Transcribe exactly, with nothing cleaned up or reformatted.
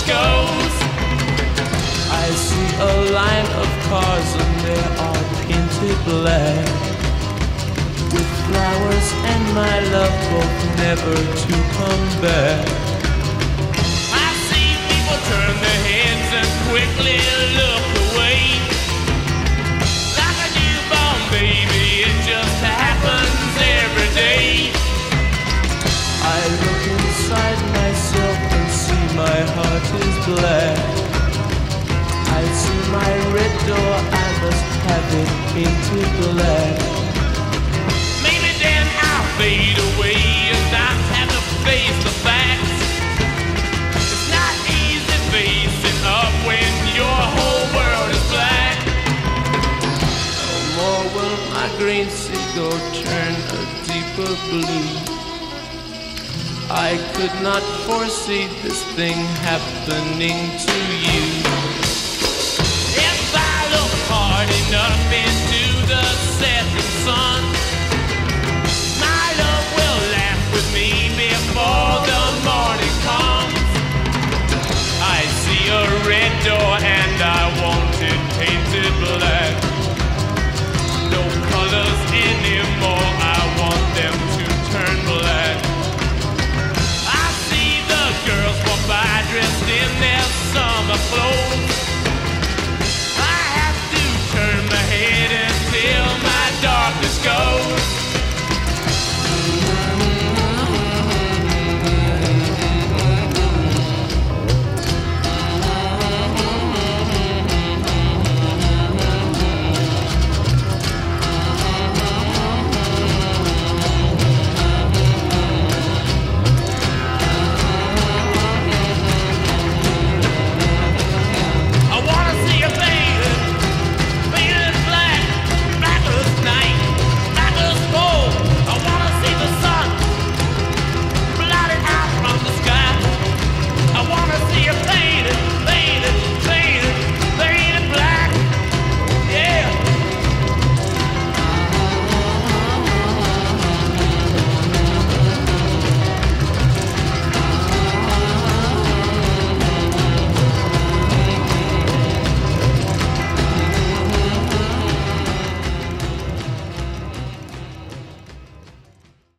goes. I see a line of cars and they are painted black, with flowers and my love both never to come back. I see people turn their heads and quickly look away. Like a newborn baby, it just happens every day. I look inside myself and see my heart is black. I see my red door, I must have it painted black. Maybe then I'll fade away and not have to face the facts. It's not easy facing up when your whole world is black. No more will my green seagull turn a deeper blue. I could not foresee this thing happening to you. If I look hard enough into the setting sun,